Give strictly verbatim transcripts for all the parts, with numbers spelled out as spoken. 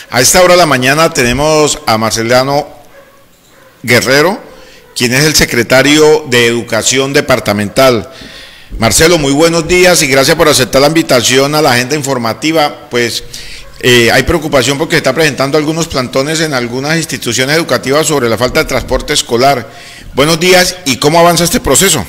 A esta hora de la mañana tenemos a Marceliano Guerrero, quien es el secretario de Educación Departamental. Marcelo, muy buenos días y gracias por aceptar la invitación a la agenda informativa. Pues eh, hay preocupación porque se está presentando algunos plantones en algunas instituciones educativas sobre la falta de transporte escolar. Buenos días, ¿y cómo avanza este proceso?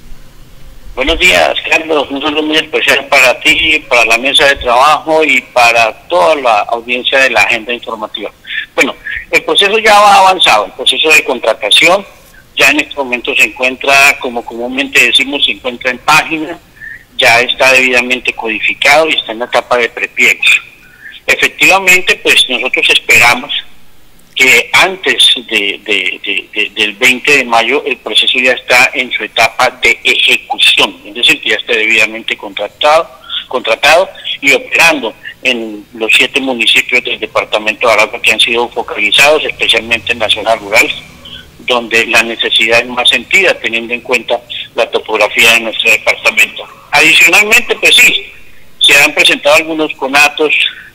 Buenos días, Carlos. Un saludo muy especial para ti, para la mesa de trabajo y para toda la audiencia de la agenda informativa. Bueno, el proceso ya va avanzado, el proceso de contratación ya en este momento se encuentra, como comúnmente decimos, se encuentra en página, ya está debidamente codificado y está en la etapa de prepliegos. Efectivamente, pues nosotros esperamos que antes de, de, de, de, del veinte de mayo el proceso ya está en su etapa de ejecución, es decir, que ya esté debidamente contratado, contratado y operando en los siete municipios del departamento de Arauca que han sido focalizados, especialmente en la zona rural, donde la necesidad es más sentida, teniendo en cuenta la topografía de nuestro departamento. Adicionalmente, pues sí, se han presentado algunos conatos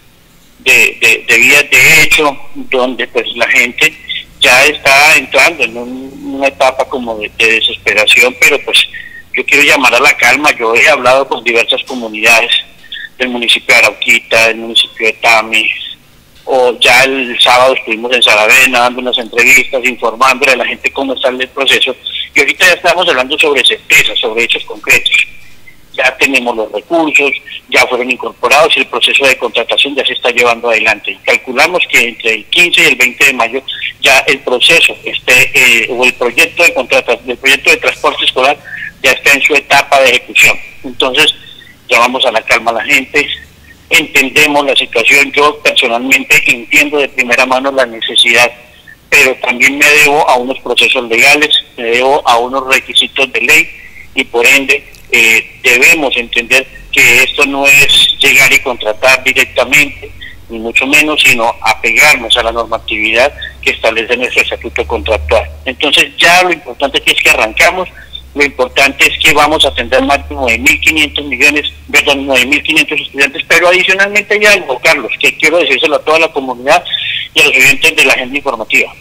de, de, de vías de hecho, donde pues la gente ya está entrando en un, una etapa como de, de desesperación, pero pues yo quiero llamar a la calma. Yo he hablado con diversas comunidades del municipio de Arauquita, del municipio de Tame, o ya el sábado estuvimos en Saravena dando unas entrevistas, informándole a la gente cómo está el proceso, y ahorita ya estamos hablando sobre certezas, sobre hechos concretos. Ya tenemos los recursos, ya fueron incorporados y el proceso de contratación ya se está llevando adelante. Y calculamos que entre el quince y el veinte de mayo ya el proceso, este eh, o el proyecto de contratación, el proyecto de transporte escolar ya está en su etapa de ejecución. Entonces, llamamos a la calma a la gente, entendemos la situación. Yo personalmente entiendo de primera mano la necesidad, pero también me debo a unos procesos legales, me debo a unos requisitos de ley y por ende eh, debemos entender que esto no es llegar y contratar directamente, ni mucho menos, sino apegarnos a la normatividad que establece nuestro estatuto contractual. Entonces ya lo importante es que arrancamos. Lo importante es que vamos a atender más de nueve mil quinientos millones, perdón, nueve mil quinientos estudiantes, pero adicionalmente hay algo, Carlos, que quiero decírselo a toda la comunidad y a los oyentes de la agenda informativa.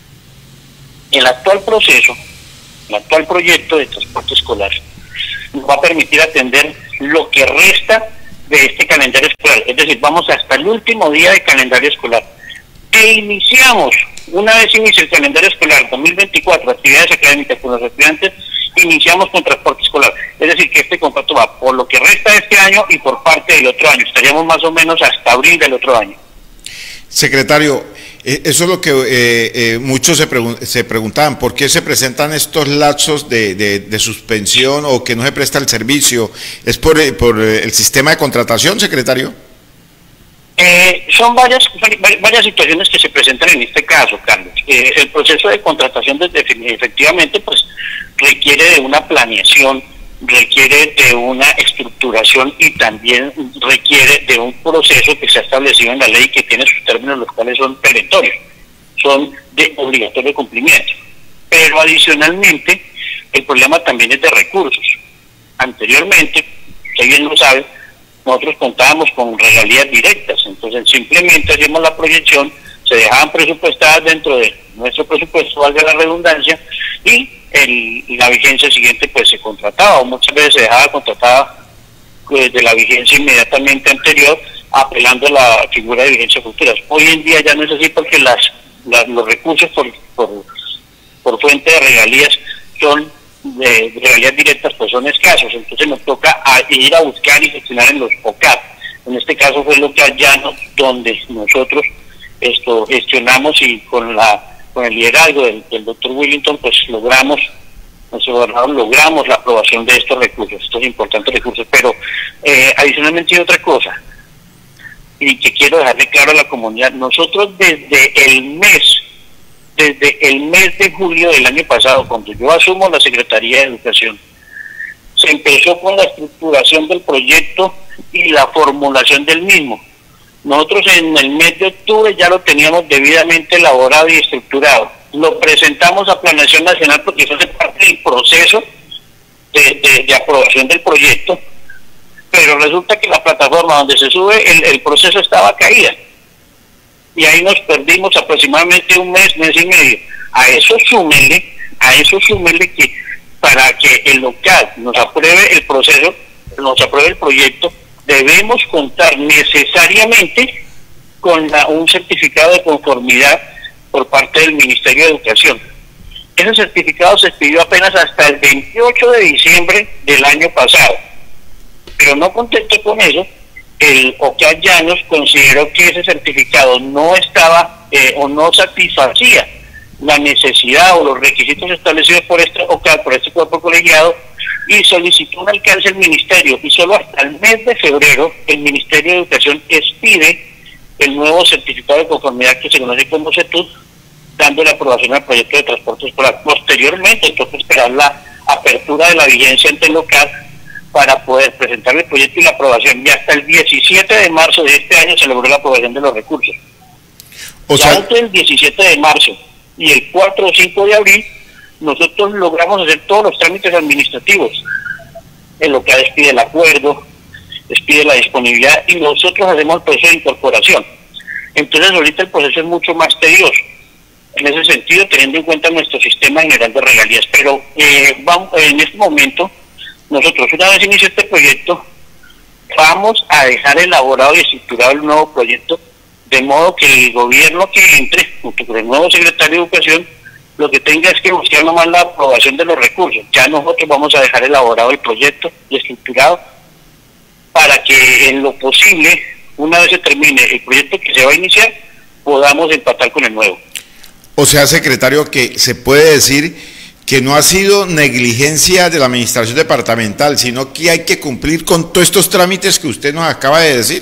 El actual proceso, el actual proyecto de transporte escolar nos va a permitir atender lo que resta de este calendario escolar, es decir, vamos hasta el último día de calendario escolar. E iniciamos, una vez inicia el calendario escolar dos mil veinticuatro, actividades académicas con los estudiantes, iniciamos con transporte escolar, es decir, que este contrato va por lo que resta de este año y por parte del otro año, estaríamos más o menos hasta abril del otro año. Secretario, eso es lo que eh, eh, muchos se, pregun se preguntaban, ¿por qué se presentan estos lapsos de, de, de suspensión o que no se presta el servicio? ¿Es por, por el sistema de contratación, secretario? Eh, son varias varias situaciones que se presentan en este caso, Carlos. Eh, el proceso de contratación desde, efectivamente pues requiere de una planeación, requiere de una estructuración y también requiere de un proceso que se ha establecido en la ley, que tiene sus términos, los cuales son perentorios, son de obligatorio cumplimiento. Pero adicionalmente el problema también es de recursos. Anteriormente, usted bien lo sabe, nosotros contábamos con regalías directas, entonces simplemente hacíamos la proyección, se dejaban presupuestadas dentro de nuestro presupuesto, valga la redundancia, y el, la vigencia siguiente pues se contrataba, o muchas veces se dejaba contratada desde la vigencia inmediatamente anterior, apelando a la figura de vigencia futuras. Hoy en día ya no es así, porque las, las los recursos por, por, por fuente de regalías son de regalías directas pues son escasos, entonces nos toca a ir a buscar y gestionar en los O C A P. En este caso fue lo que allano, donde nosotros esto gestionamos y con la con el liderazgo del, del doctor Willington pues logramos, nuestro gobernador, logramos la aprobación de estos recursos, estos importantes recursos. Pero eh, adicionalmente hay otra cosa, y que quiero dejarle claro a la comunidad. Nosotros desde el mes Desde el mes de julio del año pasado, cuando yo asumo la Secretaría de Educación, se empezó con la estructuración del proyecto y la formulación del mismo. Nosotros en el mes de octubre ya lo teníamos debidamente elaborado y estructurado. Lo presentamos a Planeación Nacional porque eso hace parte del proceso de, de, de aprobación del proyecto, pero resulta que la plataforma donde se sube el, el proceso estaba caída. y ahí nos perdimos aproximadamente un mes, mes y medio. A eso súmenle, a eso súmenle que para que el local nos apruebe el proceso, nos apruebe el proyecto, debemos contar necesariamente con la, un certificado de conformidad por parte del Ministerio de Educación. Ese certificado se expidió apenas hasta el veintiocho de diciembre del año pasado, pero no contento con eso, el O C A D Llanos consideró que ese certificado no estaba eh, o no satisfacía la necesidad o los requisitos establecidos por este O C A D, por este cuerpo colegiado, y solicitó un alcance al ministerio, y solo hasta el mes de febrero el Ministerio de Educación expide el nuevo certificado de conformidad que se conoce como CETUD, dando la aprobación al proyecto de transporte escolar. Posteriormente, entonces, esperar la apertura de la vigencia ante el O C A D para poder presentar el proyecto y la aprobación, y hasta el diecisiete de marzo de este año se logró la aprobación de los recursos. O sea, ya entre el diecisiete de marzo y el cuatro o cinco de abril, nosotros logramos hacer todos los trámites administrativos. El O C A D expide el acuerdo, expide la disponibilidad, y nosotros hacemos el proceso de incorporación. Entonces ahorita el proceso es mucho más tedioso, en ese sentido, teniendo en cuenta nuestro sistema general de regalías. Pero eh, vamos, en este momento, nosotros, una vez inicie este proyecto, vamos a dejar elaborado y estructurado el nuevo proyecto, de modo que el gobierno que entre, junto con el nuevo secretario de Educación, lo que tenga es que buscar nomás la aprobación de los recursos. Ya nosotros vamos a dejar elaborado el proyecto y estructurado para que en lo posible, una vez se termine el proyecto que se va a iniciar, podamos empatar con el nuevo. O sea, secretario, que se puede decir que no ha sido negligencia de la administración departamental, sino que hay que cumplir con todos estos trámites que usted nos acaba de decir.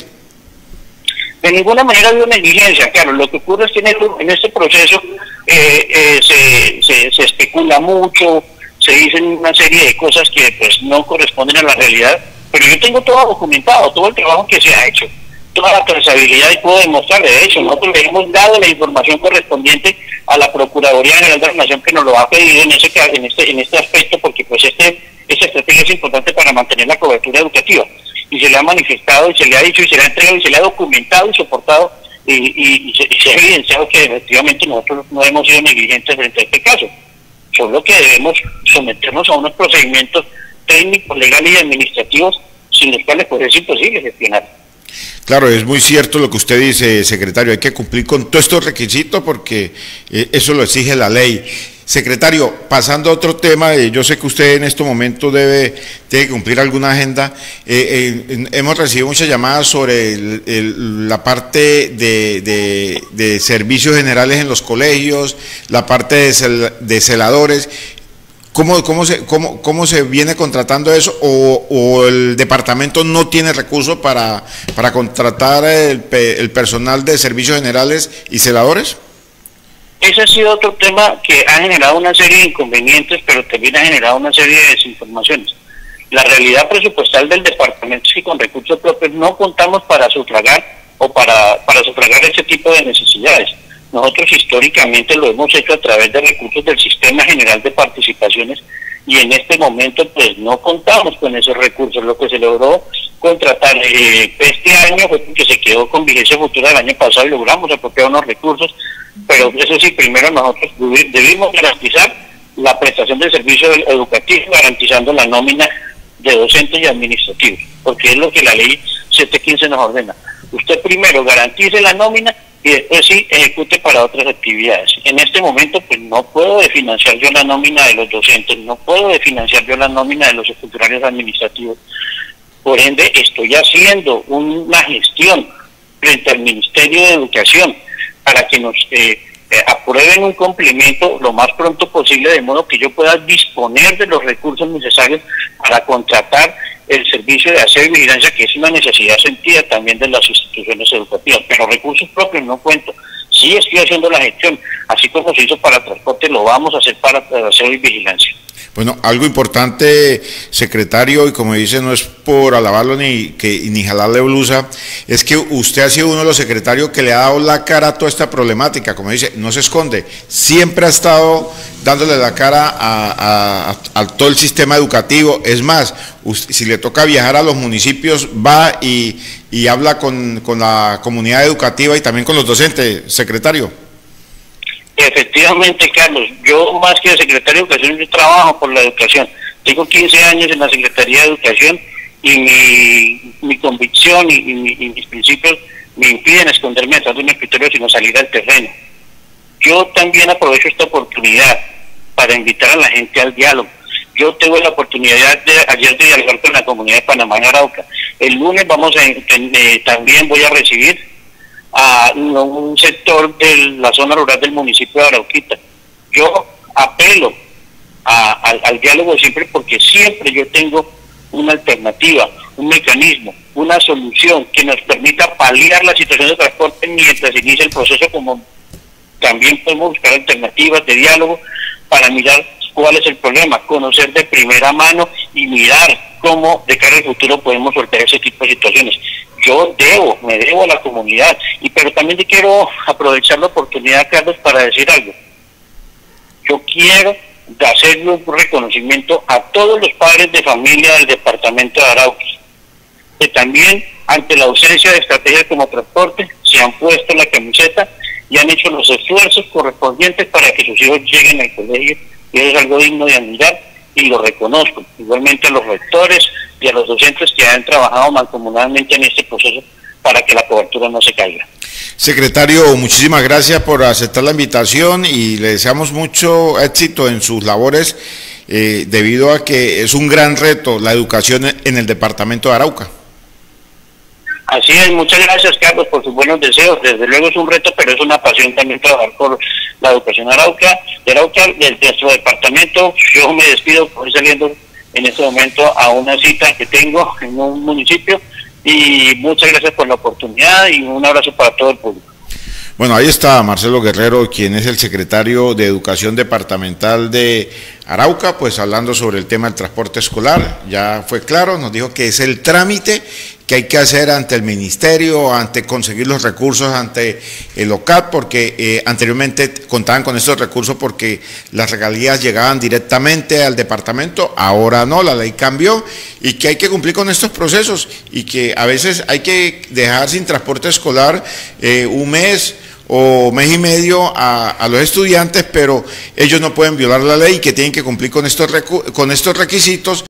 De ninguna manera ha habido negligencia, claro. Lo que ocurre es que en, el, en este proceso eh, eh, se, se, se especula mucho, se dicen una serie de cosas que pues no corresponden a la realidad, pero yo tengo todo documentado, todo el trabajo que se ha hecho, toda la trazabilidad, y puedo demostrar. De hecho, nosotros le hemos dado la información correspondiente a la Procuraduría General de la Nación, que nos lo ha pedido en ese en este en este aspecto, porque pues este esta estrategia es importante para mantener la cobertura educativa, y se le ha manifestado, y se le ha dicho, y se le ha entregado, y se le ha documentado y soportado, y, y, y, se, y se ha evidenciado que efectivamente nosotros no hemos sido negligentes frente a este caso, solo que debemos someternos a unos procedimientos técnicos, legales y administrativos, sin los cuales pues es imposible gestionar. Claro, es muy cierto lo que usted dice, secretario, hay que cumplir con todos estos requisitos porque eh, eso lo exige la ley. Secretario, pasando a otro tema, eh, yo sé que usted en este momento debe, debe cumplir alguna agenda. Eh, eh, hemos recibido muchas llamadas sobre el, el, la parte de, de, de servicios generales en los colegios, la parte de, cel, de celadores. ¿Cómo, cómo, se, cómo, ¿Cómo se viene contratando eso? ¿O, o el departamento no tiene recursos para, para contratar el, el personal de servicios generales y celadores? Ese ha sido otro tema que ha generado una serie de inconvenientes, pero también ha generado una serie de desinformaciones. La realidad presupuestal del departamento es que con recursos propios no contamos para sufragar o para, para sufragar ese tipo de necesidades. Nosotros históricamente lo hemos hecho a través de recursos del Sistema General de Participaciones, y en este momento pues no contamos con esos recursos. Lo que se logró contratar eh, este año fue porque se quedó con vigencia futura del año pasado y logramos apropiar unos recursos, pero eso sí, primero nosotros debimos garantizar la prestación de servicio educativo, garantizando la nómina de docentes y administrativos, porque es lo que la ley setecientos quince nos ordena. Usted primero garantice la nómina y después sí ejecute para otras actividades. En este momento pues no puedo financiar yo la nómina de los docentes, no puedo financiar yo la nómina de los funcionarios administrativos. Por ende, estoy haciendo una gestión frente al Ministerio de Educación para que nos eh, eh, aprueben un complemento lo más pronto posible, de modo que yo pueda disponer de los recursos necesarios para contratar el servicio de aseo y vigilancia, que es una necesidad sentida también de las instituciones educativas, pero recursos propios no cuento. Sí estoy haciendo la gestión, así como se hizo para transporte, lo vamos a hacer para aseo y vigilancia. Bueno, algo importante, secretario, y como dice, no es por alabarlo ni, que, ni jalarle blusa, es que usted ha sido uno de los secretarios que le ha dado la cara a toda esta problemática, como dice, no se esconde, siempre ha estado dándole la cara a, a, a todo el sistema educativo. Es más, usted, si le toca viajar a los municipios, va y, y habla con, con la comunidad educativa y también con los docentes, secretario. Efectivamente, Carlos, yo más que secretario de Educación, yo trabajo por la educación. Tengo quince años en la Secretaría de Educación y mi, mi convicción y, y, mi, y mis principios me impiden esconderme detrás de un escritorio sino salir al terreno. Yo también aprovecho esta oportunidad para invitar a la gente al diálogo. Yo tengo la oportunidad de ayer de dialogar con la comunidad de Panamá y Arauca. El lunes vamos a eh, también voy a recibir a un sector de la zona rural del municipio de Arauquita. Yo apelo a, a, al diálogo siempre, porque siempre yo tengo una alternativa, un mecanismo, una solución que nos permita paliar la situación de transporte mientras se inicia el proceso, como también podemos buscar alternativas de diálogo para mirar cuál es el problema, conocer de primera mano y mirar cómo de cara al futuro podemos sortear ese tipo de situaciones. Yo debo, me debo a la comunidad, y pero también te quiero aprovechar la oportunidad, Carlos, para decir algo. Yo quiero hacerle un reconocimiento a todos los padres de familia del departamento de Arauca, que también ante la ausencia de estrategias como transporte se han puesto la camiseta y han hecho los esfuerzos correspondientes para que sus hijos lleguen al colegio, y eso es algo digno de admirar y lo reconozco. Igualmente a los rectores y a los docentes que han trabajado mancomunadamente en este proceso para que la cobertura no se caiga. Secretario, muchísimas gracias por aceptar la invitación y le deseamos mucho éxito en sus labores, eh, debido a que es un gran reto la educación en el departamento de Arauca. Así es, muchas gracias, Carlos, por sus buenos deseos. Desde luego es un reto, pero es una pasión también trabajar por la educación Arauca. De Arauca, de nuestro departamento, yo me despido, voy saliendo en este momento a una cita que tengo en un municipio, y muchas gracias por la oportunidad y un abrazo para todo el público. Bueno, ahí está Marcelo Guerrero, quien es el secretario de Educación Departamental de Arauca, pues hablando sobre el tema del transporte escolar. Ya fue claro, nos dijo que es el trámite que hay que hacer ante el ministerio, ante conseguir los recursos ante el O C A T, porque eh, anteriormente contaban con estos recursos porque las regalías llegaban directamente al departamento, ahora no, la ley cambió, y que hay que cumplir con estos procesos, y que a veces hay que dejar sin transporte escolar eh, un mes o mes y medio a, a los estudiantes, pero ellos no pueden violar la ley, que tienen que cumplir con estos, con estos requisitos.